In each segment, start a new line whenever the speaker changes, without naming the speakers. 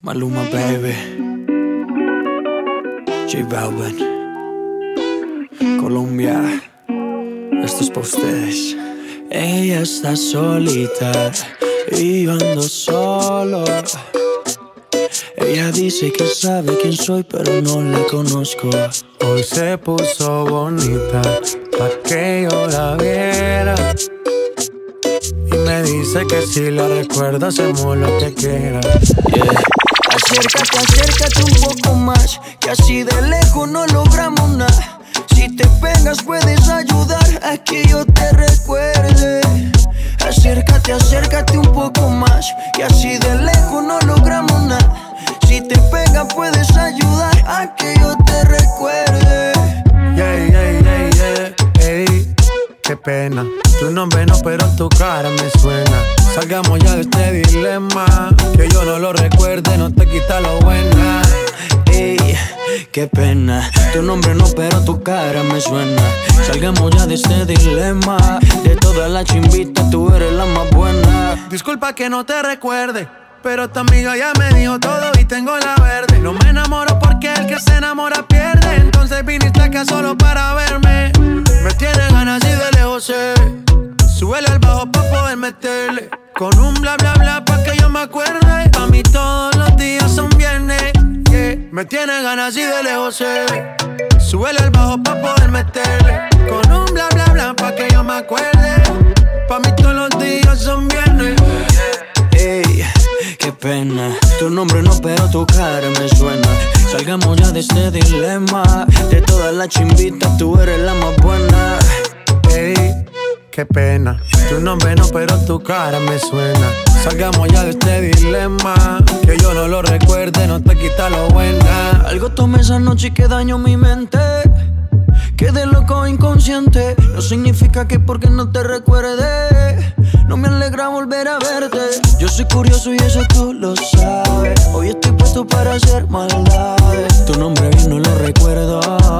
Maluma, baby. J Balvin. Colombia. Esto es pa' ustedes. Ella está solita y yo ando solo. Ella dice que sabe quién soy, pero no la conozco.
Hoy se puso bonita pa' que yo la viera. Y me dice que si la recuerda hacemos lo que quiera.
Yeah. Acércate, acércate un poco más, que así de lejos no logramos nada. Si te pegas puedes ayudar a que yo te recuerde. Acércate, acércate un poco más, que así de lejos no logramos nada. Si te pegas puedes ayudar a que yo te recuerde.
Yeah, yeah, yeah, yeah, ey, qué pena. Tu nombre no, pero tu cara me suena. Salgamos ya de este dilema. Que yo no lo recuerde, no te quita lo buena.
Ey, qué pena. Tu nombre no, pero tu cara me suena. Salgamos ya de este dilema. De todas las chimbitas, tú eres la más buena.
Disculpa que no te recuerde, pero tu amiga ya me dijo todo y tengo la verde. No me enamoro porque el que se enamora pierde. Entonces viniste acá solo para verme. Me tiene ganas y de lejos sé. Súbele al bajo pa' poder meterle. Con un bla bla bla pa' que yo me acuerde. Pa' mí todos los días son viernes, yeah. Me tiene ganas y de lejos sé. Súbele al bajo pa' poder meterle. Con un bla bla bla pa' que yo me acuerde. Pa' mí todos los días son viernes, yeah.
Ey, qué pena. Tu nombre no, pero tu cara me suena. Salgamos ya de este dilema. De todas las chimbitas, tú eres la más buena.
Ey, qué pena. Tu nombre no, pero tu cara me suena. Salgamos ya de este dilema. Que yo no lo recuerde, no te quita lo buena.
Algo tomé esa noche y que dañó mi mente. Quedé loco inconsciente. No significa que porque no te recuerde no me alegra volver a verte. Yo soy curioso y eso tú lo sabes. Hoy estoy puesto para hacer maldades. Tu nombre bien no lo recuerdo,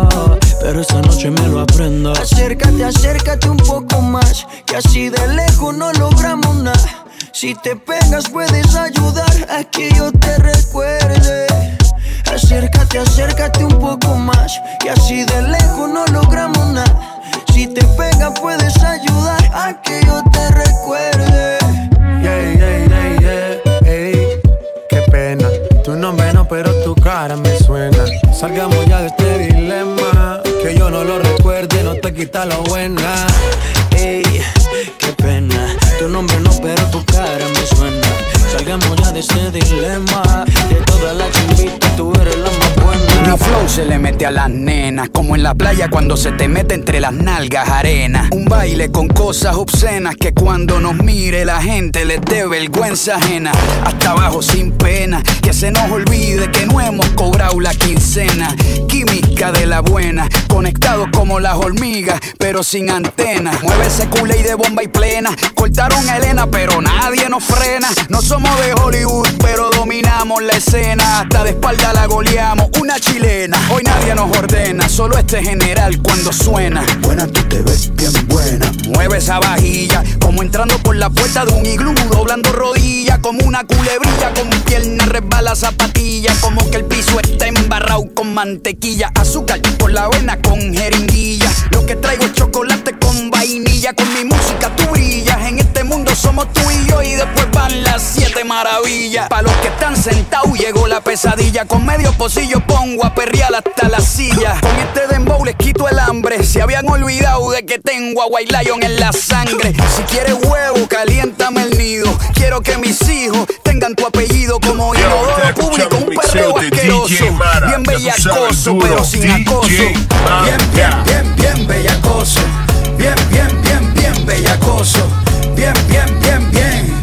pero esta noche me lo aprendo. Acércate, acércate un poco más, que así de lejos no logramos nada. Si te pegas puedes ayudar a que yo te recuerde. Acércate, acércate un poco más, que así de lejos no logramos nada. Si te pegas puedes ayudar a que yo te recuerde.
Yeah, yeah, yeah, yeah, ey, qué pena. Tu nombre no, pero tu cara me suena. Salgamos ya de este dilema. Que yo no lo recuerde, no te quita lo buena.
Ey, qué pena. Tu nombre no, pero tu cara me suena. Salgamos ya de este dilema. De todas las chimbitas, tú eres la más buena.
Mi flow se le mete a las nenas, como en la playa cuando se te mete entre las nalgas arena. Un baile con cosas obscenas que cuando nos mire la gente les dé vergüenza ajena. Hasta abajo sin pena, que se nos olvide que no hemos cobrado la quincena. Química de la buena, conectados como las hormigas, pero sin antena. Mueve ese culé y de bomba y plena. Cortaron a Elena, pero nadie nos frena. No somos de Hollywood, pero dominamos la escena. Hasta de espalda la goleamos, una chilena. Hoy nadie nos ordena, solo este general cuando suena. Buena, tú te ves bien buena. Mueve esa vajilla, como entrando por la puerta de un iglú, doblando rodillas, como una culebrilla, con mi pierna resbala zapatilla, como que el piso está embarrado con mantequilla. Azúcar por la avena con jeringuilla. Lo que traigo es chocolate con vainilla. Con mi música tú brillas, en este mundo somos tú y yo, y después van las 7 maravillas. Pa' los que están sentados llegó la pesadilla. Con medio pocillo pongo a perrear hasta la silla. Con este dembow les quito el hambre. Se habían olvidado de que tengo a White Lion en la sangre. Si quieres huevo, caliéntame el nido. Quiero que mis hijos tengan tu apellido como inodoro público. Un perreo asqueroso, bien bellacoso, pero sin acoso. Bien, bien, bien, bien bellacoso. Bien, bien, bien, bien bellacoso. Bien, bien, bien, bien.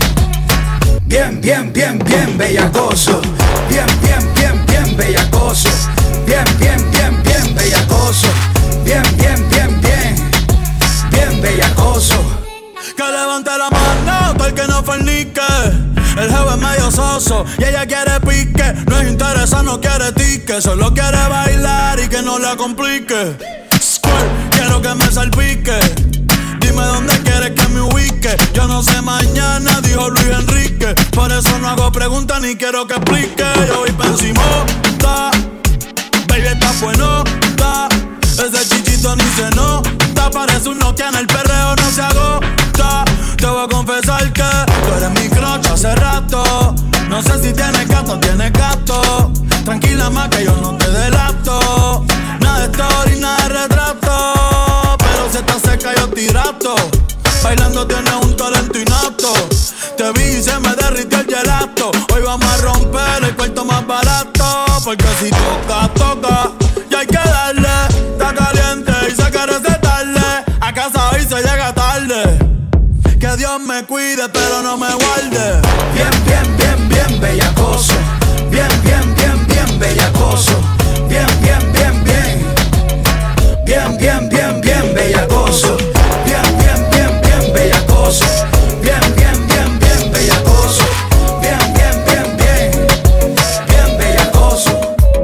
Bien, bien, bien, bien bellacoso. Bien, bien, bien, bien bellacoso. Bien, bien, bien, bien bellacoso. Bien, bien, bien, bien. Bien bellacoso.
Que levante la mano todo el que no fornique. El jefe es medio soso y ella quiere pique. No es interesa, no quiere tique. Solo quiere bailar y que no la complique. Squirt, quiero que me salpique. Dime dónde quieres que me ubique. Yo no sé mañana, dijo Luis Enrique. Por eso no hago preguntas ni quiero que explique. Yo voy pa' encimota, baby, está buenota. Ese chichito ni se nota. Parece un Nokia, en el perreo no se agota. Te voy a confesar que tú eres mi crush hace rato. No sé si tienes gato, tienes gato. Tranquila más que yo no te delato. Nada de story, nada de retrato. Pero si estás seca yo te hidrato. Bailando tienes un talento innato. Te vi y se me derritió el gelato. Hoy vamos a romper el cuarto más barato. Porque si toca, toca. Y hay que darle. Está caliente y se quiere tarde. A casa hoy se llega tarde. Que Dios me cuide pero no me guarde.
Bien, bien, bien, bien bellacoso. Bien, bien, bien, bien bellacoso. Bien, bien, bien, bien. Bien, bien, bien, bien bellacoso. Bien, bien, bien, bien bellacoso. Bien, bien, bien, bien bellacoso. Bien, bien, bien, bien. Bien bellacoso.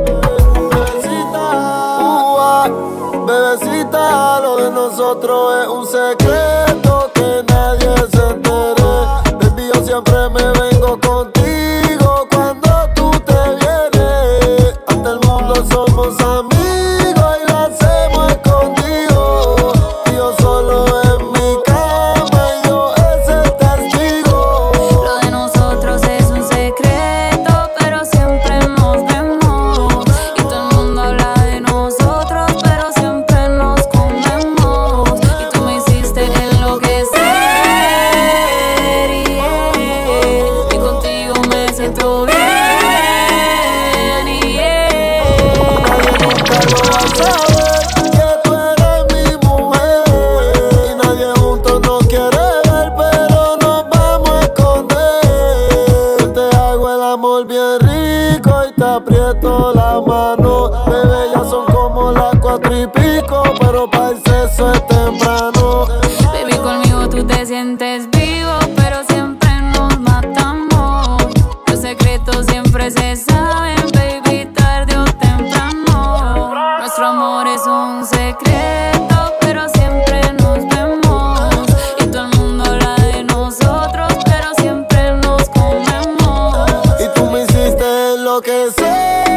Bebecita, lo de nosotros es un secreto que nadie se entere. Baby, yo siempre me vengo contigo cuando tú te vienes. Ante el mundo somos amigos y lo hacemos escondido. Y yo solo en mi cama y yo es el testigo.
Lo de nosotros es un secreto, pero siempre nos vemos. Y todo el mundo habla de nosotros, pero siempre nos comemos. Y tú me hiciste enloquecer, y contigo me siento bien,
Nadie nunca lo va a saber que tú eres mi mujer. Y nadie juntos nos quiere ver, pero nos vamos a esconder. Te hago el amor bien rico y te aprieto la mano. Bebé, ya son como las 4:00 pero para el sexo es temprano.
Baby, conmigo tú te sientes vivo, pero siempre nos matamos. Los secretos siempre se saben, baby, tarde o temprano. Nuestro amor es un secreto, pero siempre nos vemos. Y todo el mundo habla de nosotros, pero siempre nos comemos.
Y tú me hiciste enloquecer,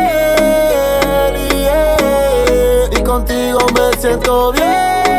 y contigo me siento bien.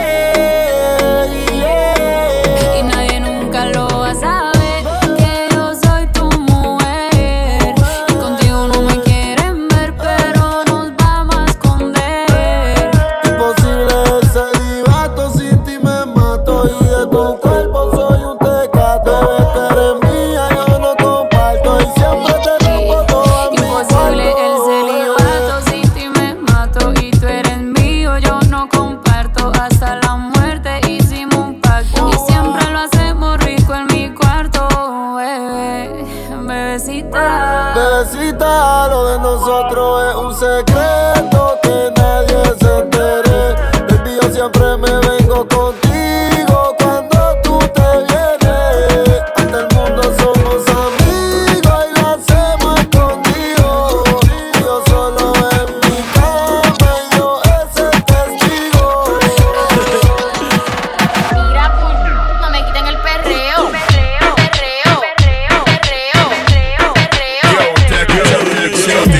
Y nadie nunca lo va a saber que yo soy tu mujer. Y contigo no me quieren ver, pero nos vamos a esconder.
Imposible el celibato, sin ti me mato. Y de tu cuerpo soy un tecato. Bebé, tú eres mía, yo no comparto. Y siempre te rompo toda mi
Imposible el celibato, sin ti me mato. Y tú eres mío, yo no comparto. Hasta la muerte hicimos un pacto. Y siempre lo hacemos rico en mi cuarto, bebé, bebecita.
Bebecita, lo de nosotros es un secreto que nadie se entere. Baby, yo siempre me vengo contigo cuando tú te vienes. Ante el mundo somos amigos y lo hacemos escondido. Y yo solo en mi cama y yo es el testigo.
Mira, no me quiten el perreo. Perreo, perreo, perreo, perreo, perreo,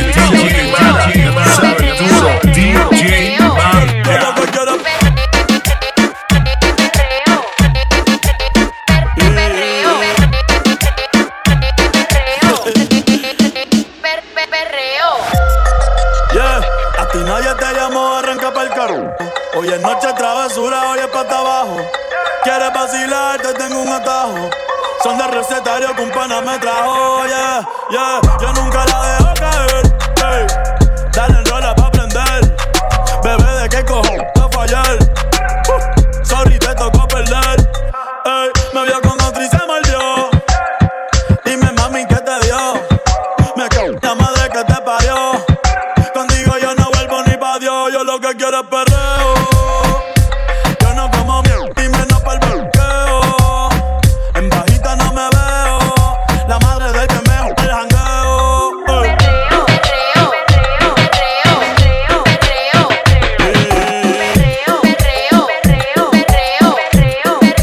Yeah, a ti nadie te llamó, arranca pa'l carro. Hoy es noche travesura, hoy es pata abajo. Quieres vacilar, te tengo un atajo. Son de recetario que un pana me trajo. Yeah, yeah, yo nunca la dejo caer. Hey, dale en rola pa' prender. Bebé, ¿de qué cojones va a fallar? Sorry, te tocó perder. Hey, me vio con otra y se mordió. Dime, mami, ¿qué te dio? Me cago en la madre que te parió. Contigo yo no vuelvo ni pa' Dios. Yo lo que quiero es perreo. Yo no como mierda y menos pa'l bloqueo. En bajita no me veo. La madre del que me joda el jangueo.
perreo, perreo, perreo, perreo, perreo, perreo, perreo, perreo, perreo, perreo, perreo,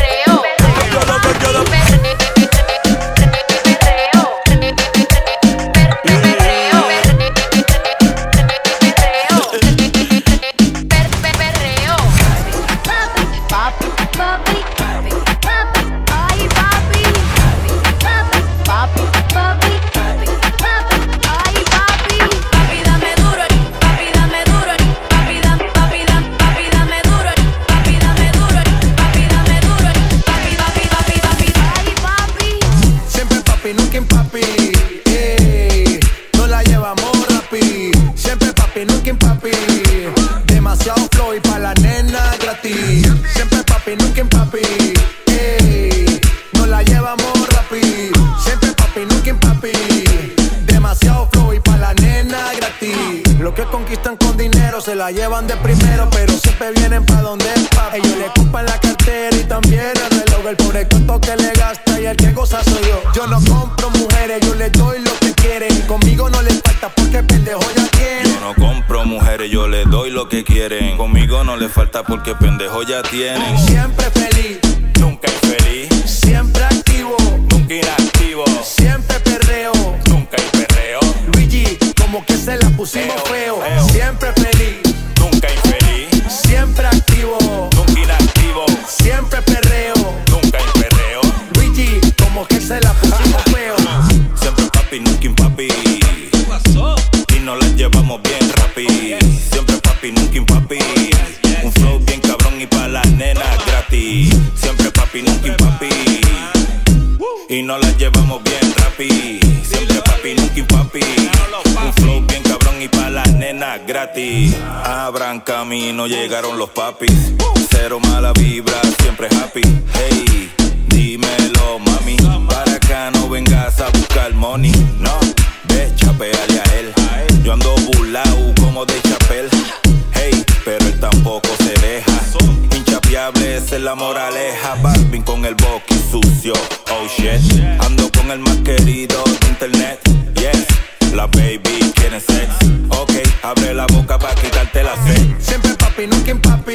que conquistan con dinero se la llevan de primero, pero siempre vienen pa' donde es papi. Ellos le ocupan la cartera y también el reloj. El pobre cuento que le gasta y el que goza soy yo. Yo no compro mujeres, yo les doy lo que quieren. Conmigo no les falta porque pendejo ya tienen.
Yo no compro mujeres, yo les doy lo que quieren. Conmigo no les falta porque pendejo ya tienen.
Siempre feliz,
Nunca infeliz,
siempre activo,
nunca inactivo.
siempre perreo.
Nunca hay perreo,
Luigi, como que se la pusimos feo. Siempre feliz,
nunca infeliz,
siempre activo,
nunca inactivo.
siempre perreo.
Nunca hay perreo,
Luigi, como que se la pusimos feo.
siempre papi, nunca impapi. Y nos las llevamos bien rapi. Siempre papi, nunca impapi. Un flow bien cabrón y pa' las nenas gratis. Siempre papi, nunca impapi. Y nos las llevamos bien rapi. Siempre papi, nunca impapi. Un flow bien cabrón y pa' las nenas gratis. Abran camino, llegaron los papis. Cero mala vibra, siempre happy. Hey, dímelo mami. Para acá no vengas a buscar money. No, ve, chapeale a él. Yo ando burlao como de chapel. Hey, pero él tampoco se deja. Inchapeable, esa es la moraleja. Balvin con el boqui sucio. Oh shit, ando con el más querido de internet. Yes, la baby quiere sex. Ok, abre la boca pa' quitarte la sed.
Siempre papi, nunca impapi.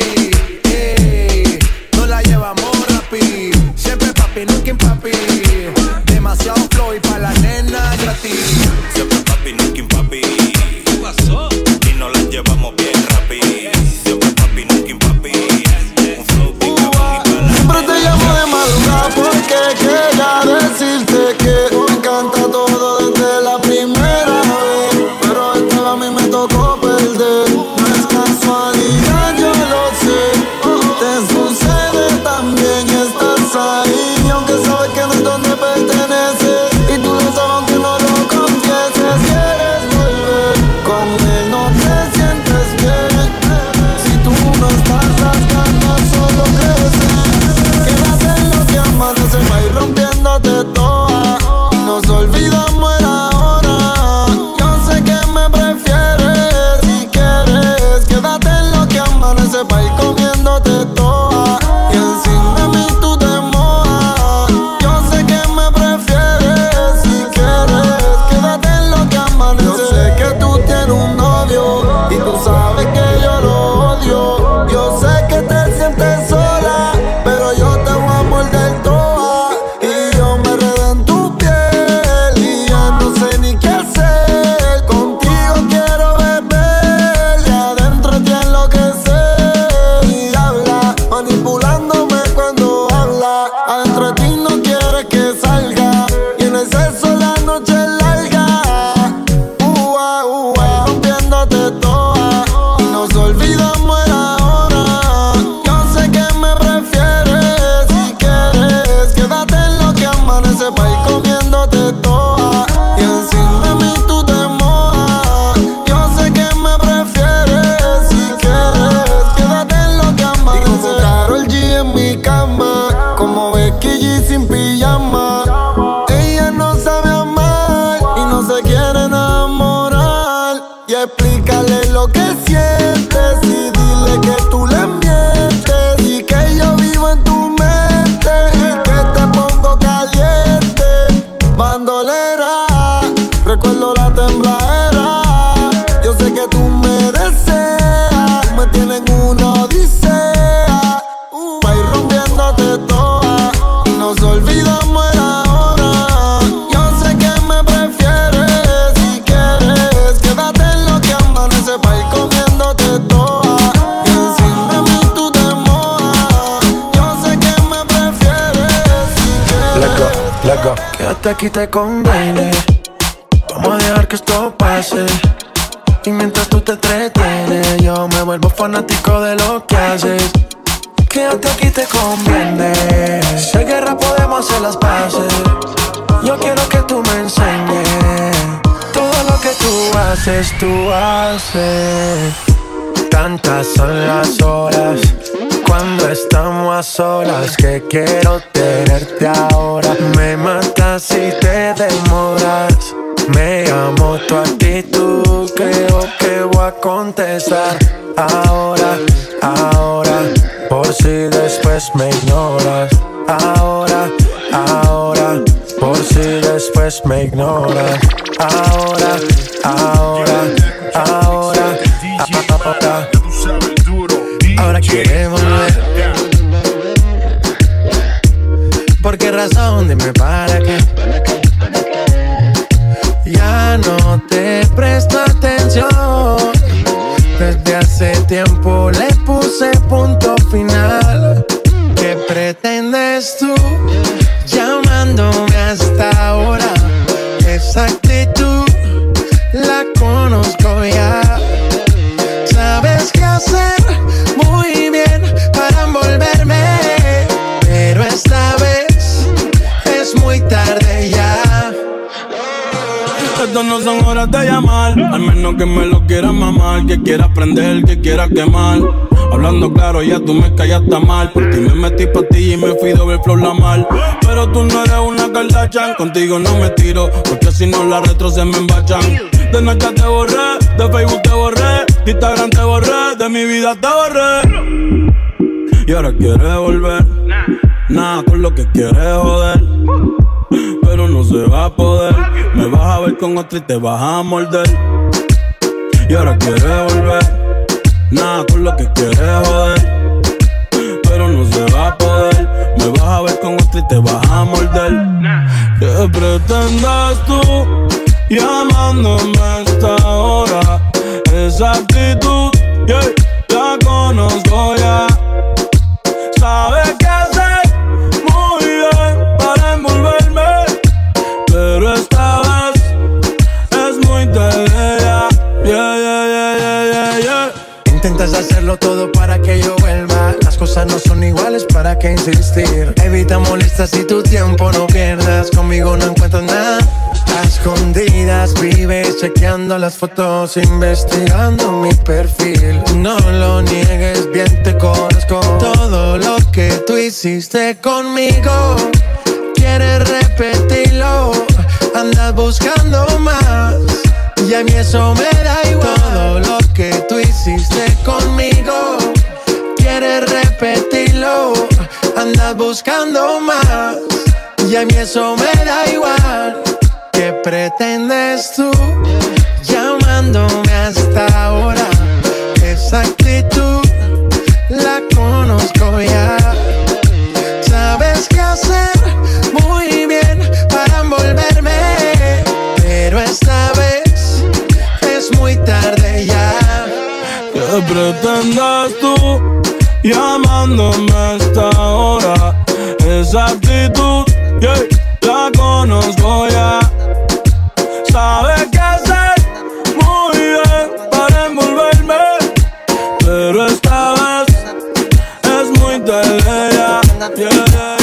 No la llevamos rapi. Siempre papi, nunca impapi. Demasiado flow y pa' la nena gratis.
Siempre papi, nunca impapi. Y nos las llevamos bien rapi. Siempre papi, nunca impapi. Un flow bien cabrón y pa' la
Siempre te llamo de madrugada porque quería decirte que me encanta todo desde la primera vez. Pero esta vez a mí me tocó perder. No es casualidad, yo lo sé. Te sucede también y estás ahí. Y aunque sabes que no es donde perteneces, y tú lo sabes aunque no lo confieses. Quieres volver, con él no te sientes bien. Si tú no estás, las ganas solo crecen. Quédate en lo que amanece, va a ir rompiéndote toda. Y nos olvidamos el ahora. Yo sé que me prefieres. Si quieres, quédate en lo que amanece, va a ir comiéndote toda. Y encima de mí tú te mojas. Yo sé que me prefieres. Si quieres, quédate en lo que amanece. Yo sé que tú tienes un novio y tú sabes que yo lo odio. Yo sé que te sientes sola, pero yo te voy a morder toda. Y yo me enredé en tu piel y ya no sé ni qué hacer. Contigo quiero beber y adentro te enloquecer. Y habla, manipulándome cuando habla. Adentro de ti no quieres que salga. Y en el sexo la noche es larga. Rompiéndote toda. Y nos olvidamos el ahora. Yo sé que me prefieres. Si quieres, quédate en lo que amanece, pa' ir comiéndote toda. Y encima de mí tú te mojas. Yo sé que me prefieres. Si quieres, quédate en lo que amanece. Y como Karol G en mi cama, como Becky G sin pijama. Ella no sabe amar y no se quiere enamorar. Y explícale lo que sientes y dile que tú le mientes. Y que yo vivo en tu mente y que te pongo caliente. Bandolera, recuerdo la tembladera. Yo sé que tú me deseas, me tienes en una odisea. Va a ir rompiéndote toda y nos olvidamos el ahora. Yo sé que me prefieres. Si quieres, quédate en lo que amanece, va a ir comiéndote toda. Y encima de mí tú te mojas. Yo sé que me prefieres. Si quieres,
Let go. Quédate aquí, te conviene. Vamos a dejar que esto pase. Y mientras tú te entretienes, yo me vuelvo fanático de lo que haces. Quédate aquí, te conviene. Si hay guerra podemos hacer las paces. Yo quiero que tú me enseñes todo lo que tú haces, tú haces. Tantas son las horas cuando estamos a solas que quiero tenerte ahora. Me matas si te demoras. Me amo tu actitud, creo que voy a contestar. Ahora, ahora, por si después me ignoras. Ahora, ahora, por si después me ignoras. Ahora, ahora, ahora, ahora. Ahora quiere volver. ¿Por qué razón? Dime para qué. Ya no te presto atención. Desde hace tiempo le puse punto final. ¿Qué pretendes tú llamándome hasta ahora? Esa actitud la conozco ya. Sabes qué hacer muy bien para envolverme, pero esta vez es muy tarde ya.
Estas no son horas de llamar, al menos que me lo quieras mamar, que quieras prender, que quieras quemar. Hablando claro, ya tú me callaste mal. Por ti me metí pa' ti y me fui de ver flor la mal. Pero tú no eres una Kardashian, contigo no me tiro, porque si no las retro se me embachan. De Snapchat te borré, de Facebook te borré, de Instagram te borré, de mi vida te borré. Y ahora quieres volver, nada con lo que quieres joder, pero no se va a poder. Me vas a ver con otra y te vas a morder. Y ahora quieres volver, nada con lo que quieres joder, pero no se va a poder. Me vas a ver con otra y te vas a morder. ¿Qué pretendes tú llamándome a esta hora? Esa actitud, yeah, la conozco ya. Sabes qué hacer muy bien para envolverme, pero esta vez es muy tarde ya. Yeah, yeah, yeah, yeah, yeah, yeah.
Intentas hacerlo todo para que yo vuelva. Las cosas no son iguales, ¿para qué insistir? Evita molestas y tu tiempo no pierdas. Conmigo no encuentras nada. A escondidas vives chequeando las fotos, investigando mi perfil. No lo niegues, bien te conozco. Todo lo que tú hiciste conmigo, quieres repetirlo. Andas buscando más y a mí eso me da igual. Todo lo que tú hiciste conmigo, quieres repetirlo. Andas buscando más y a mí eso me da igual. ¿Qué pretendes tú llamándome hasta ahora? Esa actitud la conozco ya. Sabes qué hacer muy bien para envolverme, pero esta vez es muy tarde ya.
¿Qué pretendes tú llamándome hasta ahora? Esa actitud, yeah, la conozco ya. Sabes qué hacer muy bien para envolverme, pero esta vez es muy tarde ya. Yeah, yeah,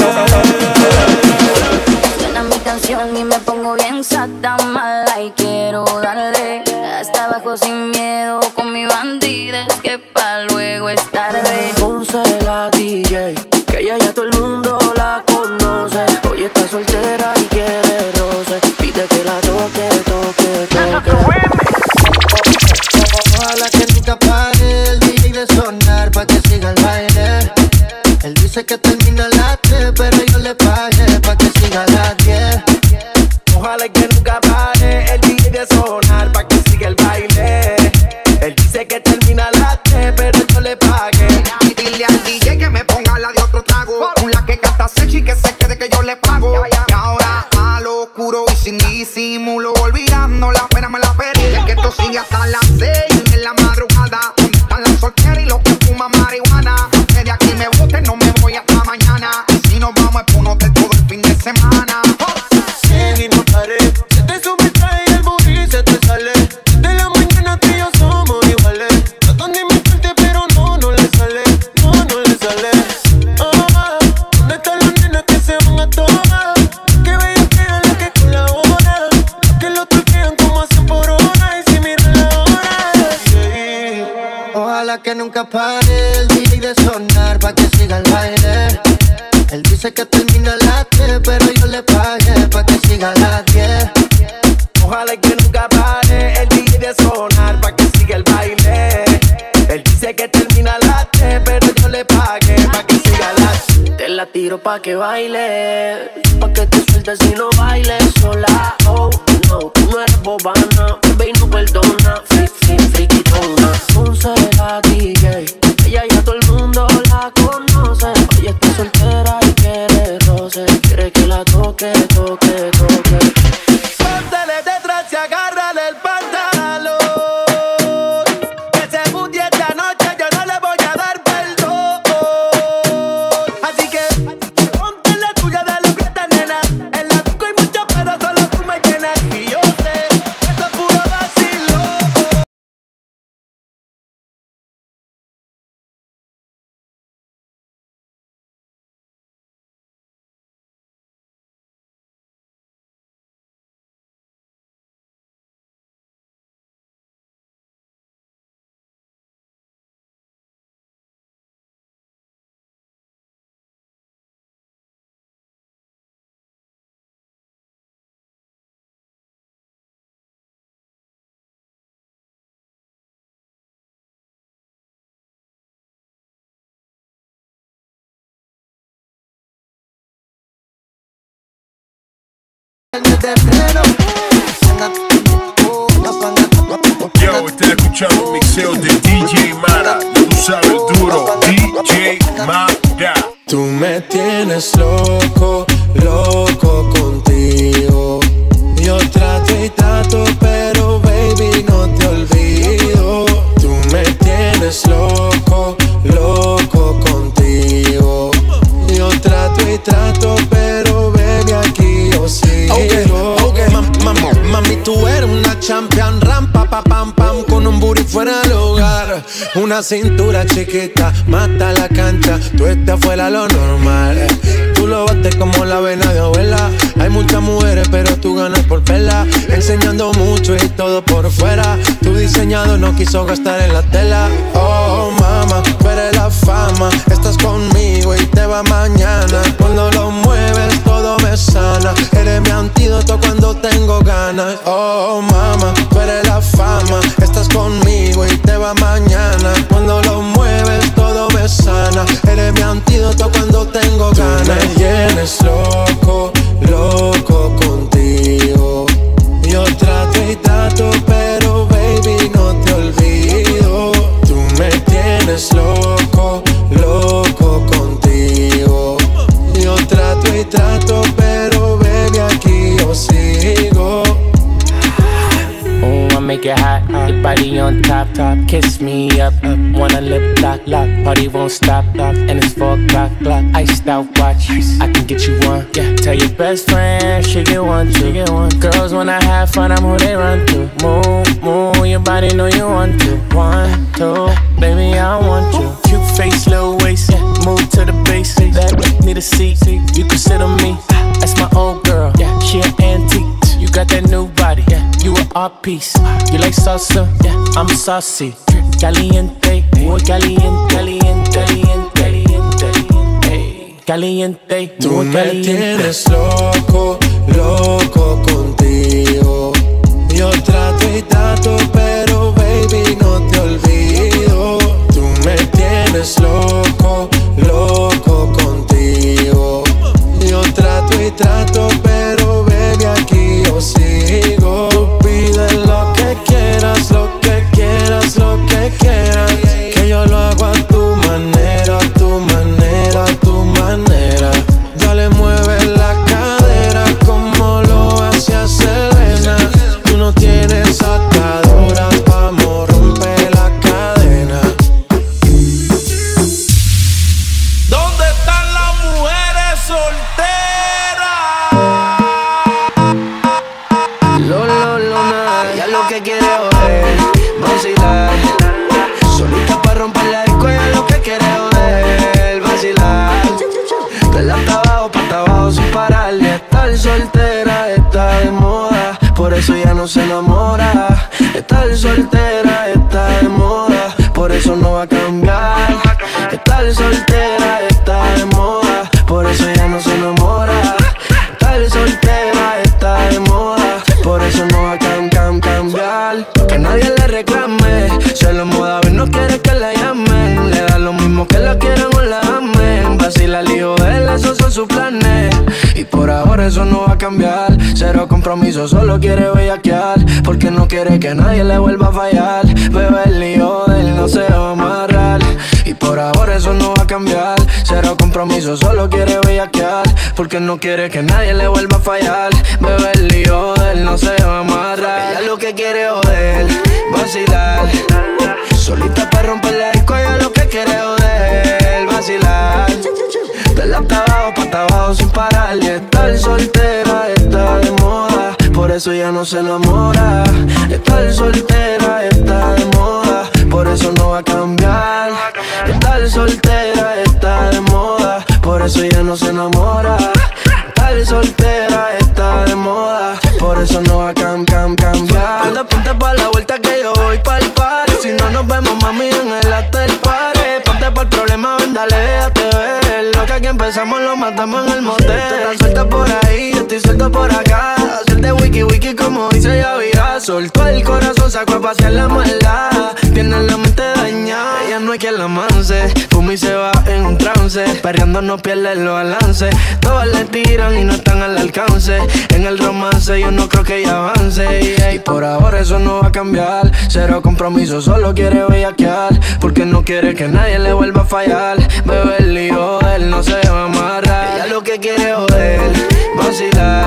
yeah.
Suena mi canción y me pongo bien sata mala y quiero darle hasta abajo sin miedo con mi bandida. Es que pa' luego es tarde.
Ponce la DJ, que ella ya todo el mundo la conoce. Hoy está soltera y quiere roce. Pide que la toque, toque, toque.
Ojalá que nunca pare el DJ de sonar pa' que siga el baile. Él dice que termina a las 3, pero yo le pagué pa' que siga a las 10.
Ojalá que nunca pare el DJ de sonar pa' que siga el baile. Él dice que termina a las 3, pero yo le pagué.
Y dile al DJ que me ponga la de otro trago, una que canta sexy, que se quede que yo le pago. Y ahora a lo oscuro y sin disimulo, olvidando la pena me la pedí. Que esto sigue hasta las 6 en la madrugada. Están las solteras y los que fuman marihuana. Que de aquí me boten, no me voy hasta mañana. Y si nos vamos es por un hotel todo el fin de semana.
Y no paré, se te subiste y el booty se te sale. De la mañana tú y yo somos iguales. Tratan de imitarte pero no le sale. No le sale. ¿Dónde están las nenas que se van a tomar? Que bellas quedan las que colaboran, que lo truquean como hacen por hora. Y si miran la hora, yeah. Ojalá que nunca pare el DJ de sonar pa' que siga el baile. Él dice que termina a las 3, pero yo le pagué pa' que siga a las 10.
Ojalá que nunca pare el DJ de sonar pa' que siga el baile.
pa' que baile, pa' que te sueltes y no bailes sola. Oh, no, tú no eres bobana, baby, no perdona, friquitona. Ponce la DJ, ella ya todo el mundo la conoce. Ella está soltera y quiere roce, quiere que la toque, toque, toque.
Póntele detrás y agárrale el pantalón. Que se budie esta noche, yo no le voy a dar perdón. Así que ponte la tuya de la fiesta, nena. En la disco hay mucho, pero solo tú me llenas. Y yo sé, esto es puro vacilo.
Yo, estás escuchando un mixeo de DJ Mara. Tú sabes duro, DJ Mara.
Tú me tienes loco, loco contigo. Yo trato y trato, pero baby no te olvido. Tú me tienes loco, loco contigo. Yo trato y trato, pero baby aquí yo sigo. Okay. Mami, tú eres una champion, rampa, pa, pam, pam, con un booty fuera del hogar. Una cintura chiquita, mata la cancha, tú estás fuera de lo normal. Tú lo bates como la vena de abuela. Hay muchas mujeres, pero tú ganas por verla. Enseñando mucho y todo por fuera. Tu diseñado no quiso gastar en la tela. Oh, mama, tú eres la fama. Estás conmigo y te va mañana. Cuando lo mueves todo me sana. Eres mi antídoto cuando tengo ganas. Oh, mama, tú eres la fama. Estás conmigo y te va mañana. Cuando lo mueves todo me sana. Eres mi antídoto cuando tengo ganas. Tú me tienes loco, loco contigo. Yo trato y trato, pero baby no te olvido. Tú me tienes loco, loco contigo. Yo trato y trato, pero baby aquí yo sigo.
I make it hot, your body on top, top. Kiss me up, wanna lip lock, lock. Party won't stop, and it's 4 o'clock, clock. Iced out watch, I can get you one. Yeah, tell your best friend she get one too. Girls when I have fun, I'm who they run to. Move, move, your body know you want to. 1, 2, baby I want you. Cute face, little waist, yeah. Move to the base. That need a seat, you can sit on me. That's my old girl, yeah. She an antique. You got that new body, yeah. You an art piece. You like salsa, yeah. I'm saucy. Caliente, muy caliente, caliente, caliente, caliente, caliente.
Tú me tienes loco, loco contigo. Yo trato y trato, pero baby no te olvido. Tú me tienes loco, loco contigo. Yo trato y trato, pero baby aquí yo sigo. Tú pides lo que quieras, lo que quieras, lo que quieras. Que yo lo hago a tu manera, a tu manera, a tu manera. Dale, mueve la cadera como lo hacía Selena. Tú no tienes ataduras, vamos, rompe la cadena. ¿Dónde están las mujeres solteras?
Ya lo que quiere joder, vacilar. Solita pa' romper la disco, ya lo que quiere joder, vacilar. De la abajo pa' abajo sin pararle. Estar soltera está de moda, por eso ya no se enamora. Estar soltera está de moda, por eso no va a cambiar. Estar soltera está de moda, por eso ya no se enamora. Estar soltera está de moda, por eso no va a cambiar. Que nadie le reclame, se lo moda, a ver, no quiere que la llamen. Le da lo mismo que la quieran o la amen.
vacila el hijo de él, esos son sus planes. Y por ahora eso no va a cambiar. Cero compromiso, solo quiere bellaquear, porque no quiere que nadie le vuelva a fallar. Bebé, el hijo de él no se va a amarrar. Y por ahora eso no va a cambiar. Cero compromiso, solo quiere bellaquear, porque no quiere que nadie le vuelva a fallar. Bebé, el hijo de él no se va a amarrar. Ella lo que quiere es joder, vacilar. Solita para romper la disco, ella lo que quiere es joder, vacilar. De la hasta abajo sin parar. Y estar soltera está de moda, por eso ya no se enamora. Estar soltera está de moda, por eso no va a cambiar. Estar soltera está de moda, por eso ya no se enamora. Estar soltera está de moda, por eso no va a cambiar. Ponte pa' la vuelta que yo voy pa'l party. Si no nos vemos, mami, en el after party. Ponte pa'l problema, ven, dale, déjate ver. Lo que aquí empezamos lo matamos en el motel. Tú estás suelta por ahí, yo estoy suelto por acá. Hacerte wiki wiki como dice Yavira. Soltó el corazón, sacó a pasear la maldad. Tiene la mente dañada, ella no hay quien la manse. Fuma y se va en un trance, perreando no pierde los balances. Todas le tiran y no están al alcance. En el romance yo no creo que ella avance. Y por ahora eso no va a cambiar. Cero compromiso, solo quiere bellaquear, porque no quiere que nadie le vuelva a fallar. Bebé, el hijo de él no se va a amarrar. Ella lo que quiere es joder, vacilar.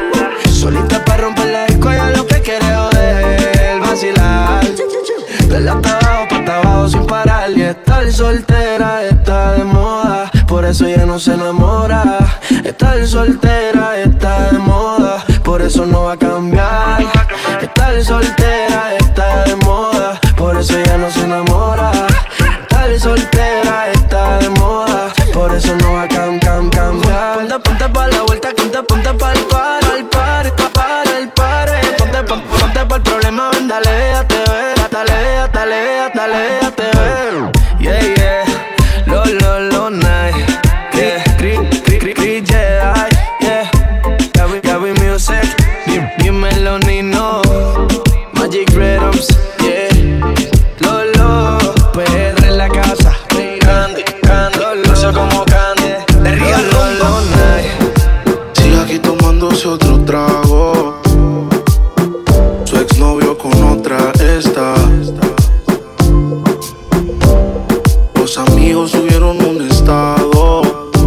Solita para romper la disco, ella lo que quiere es joder, vacilar. De la hasta abajo sin parar. Y estar soltera está de moda, por eso ella no se enamora. Estar soltera está de moda, por eso no va a cambiar. Estar soltera está de moda, por eso ella no se enamora. Estar soltera está de moda, por eso no va a cambiar. Ponte pa' la vuelta, ponte pa' el party, para el party. Ponte pa' el problema, ven, dale, déjate ver. Dale, déjate ver. Yeah, yeah, lo, night. Yeah, Chris Jedi. Yeah, Gaby Music. Dímelo, Nino. Magic Rhythms. Yeah, Lolo. PR en la casa. Candy, dulce como Candy. De Río Lolo, night.
Sigue aquí tomándose otro trago. Su exnovio con otra está. Los amigos subieron un estado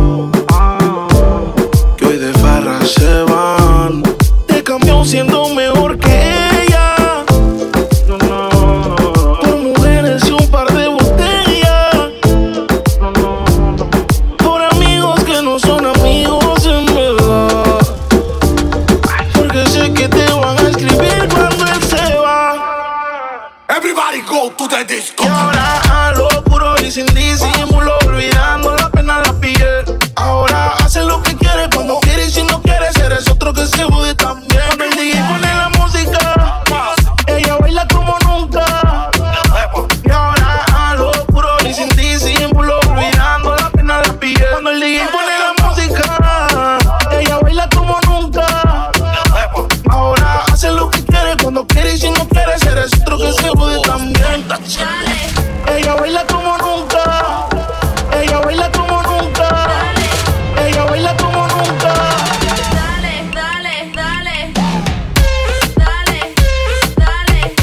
que hoy de farra se van. Te cambió siendo mejor que ella. Por mujeres y un par de botellas. Por amigos que no son amigos en verdad. Porque sé que te van a escribir cuando él se va.
Everybody go to the disco.
Y ahora a lo puro y sin disimulo, olvidando la pena la piel. Ahora hace lo que quiere, cuando quiere, y si no quieres eres otro que se jode también. Cuando el DJ pone la música, ella baila como nunca. Y ahora a lo puro y sin disimulo, olvidando la pena la piel. Cuando el DJ pone la música, ella baila como nunca. Ahora hace lo que quiere, cuando quiere, y si no quieres eres otro que se jode también. Ella baila como nunca. Ella baila como nunca. Ella baila como nunca.
Dale, dale, dale. Dale, dale.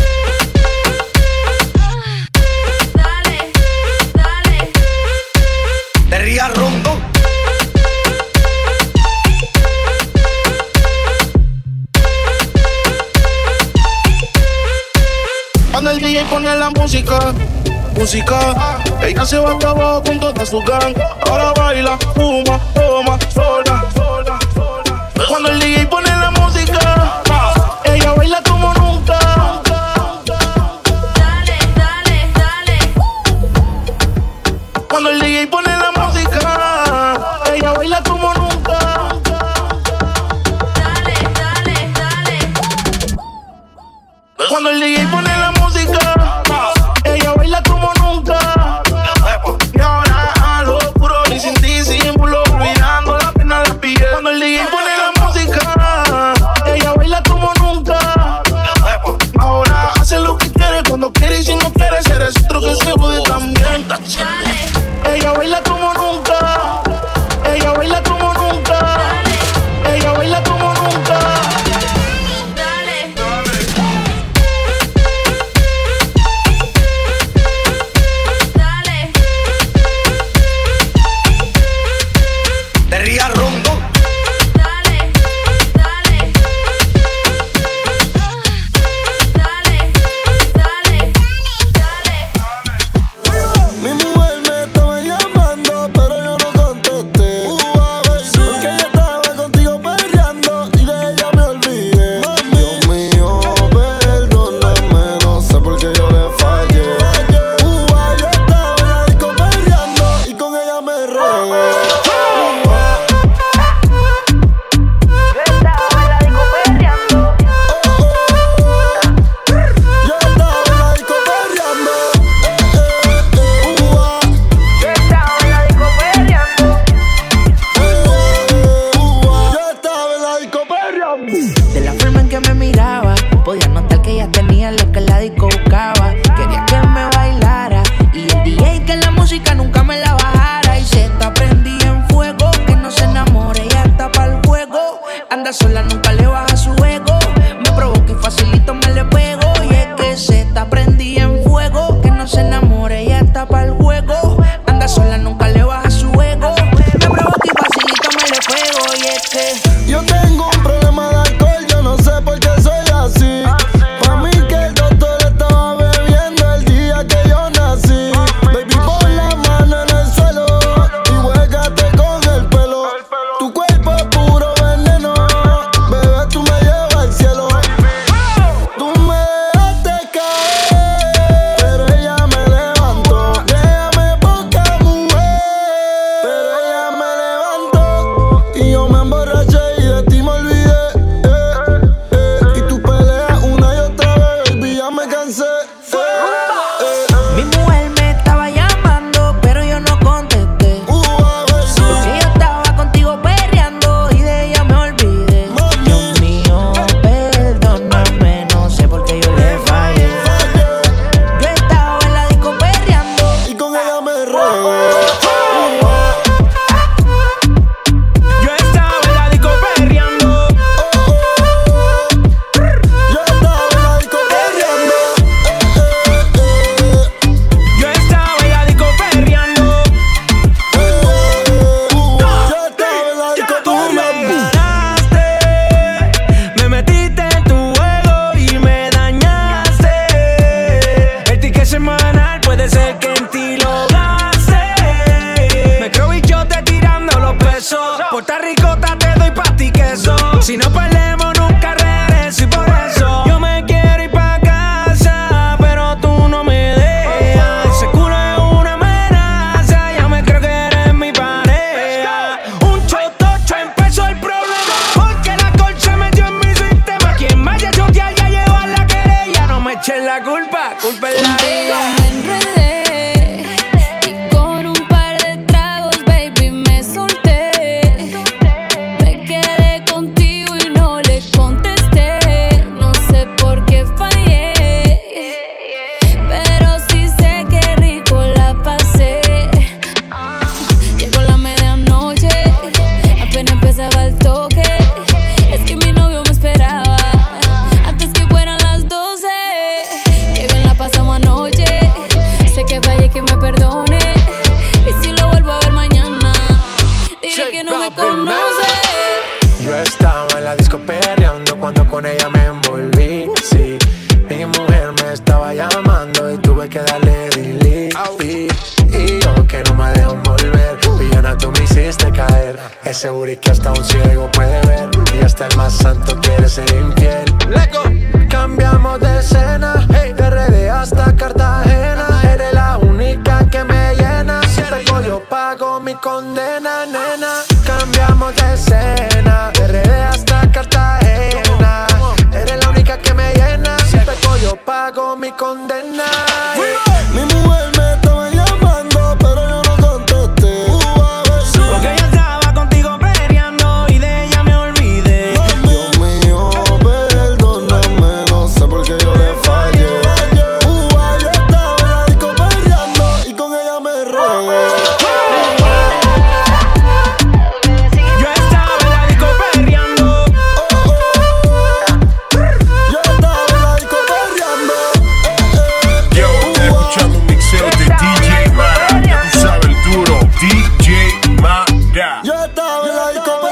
Dale, dale.
De Río Rondo.
Cuando el DJ pone la música, ella se va hasta abajo con toda su gang. Ahora baila, fuma, toma, sola. Cuando el DJ pone la música, ella baila como nunca.
Dale, dale, dale.
Cuando el DJ pone la música, ella baila como nunca.
Dale, dale, dale.
Cuando el DJ pone la música, ella baila como nunca. Y ahora a lo puro y sin disimulo, olvidando la pena la piel. Cuando el DJ pone la música, ella baila como nunca.
Mi mujer me estaba llamando, pero yo no contesté. Porque yo estaba contigo perreando y de ella me olvidé. Dios mío, perdóname, no sé por qué yo le fallé. Yo estaba en la disco perreando
y con ella me regué.
Yo estaba en la disco perreando.
Yo estaba en la disco perreando.
Yo estaba en la disco perreando.
Yo estaba en la disco
Tú me
perreando.
ganaste, me metiste en tu juego y me dañaste. El ticket semanal puede ser que en ti lo gaste. Me creo bichote tirando los pesos. Puerto Ricota te doy pa' ti queso. Si no perdemos nunca regreso y por eso yo me quiero ir pa' casa, pero tú no me dejas. Ese culo es una amenaza, ya me creo que eres mi pareja. Un chotocho empezó el problema, porque la alcohol se metió en mi sistema. Quien vaya a chotear ya lleva la querella. No me echen la culpa, culpa es la
Contigo
mía.
me enredé y con un par de tragos, baby, me solté. Me quedé contigo y no le contesté. No sé por qué fallé, pero sí sé que rico la pasé. Llegó la medianoche, apenas empezaba el toque. Es que mi novio me esperaba antes que fueran las 12. Que bien la pasamos anoche. Sé que fallé, que me perdone. Y si lo vuelvo a ver mañana, diré que no me conoce.
Yo estaba en la disco perreando cuando con ella me envolví. Sí, mi mujer me estaba llamando y tuve que darle delete. Y yo que no me dejo volver, villana tú me hiciste caer. Ese booty que hasta un ciego puede ver, y hasta el más santo quiere ser infiel. Cambiamos de escena, de RD hasta Cartagena. Eres la única que me llena. Si pego yo pago mi condena, nena. Cambiamos de escena, de RD hasta Cartagena. Eres la única que me llena. Si pego yo pago mi condena.
Mi mujer me estaba llamando, pero yo no contesté.
Porque yo estaba contigo peleando y de ella me olvidé.
Dios mío, perdóname, no sé por qué yo le fallé. Yo estaba en la disco perreando y con ella me regué.
Yo estaba en la disco perreando.
Yo estaba en la disco perreando.
Yo, estás escuchando un mixeo de DJ Mara. Ya tú sabes el duro, DJ Mara.
Yo estaba en la disco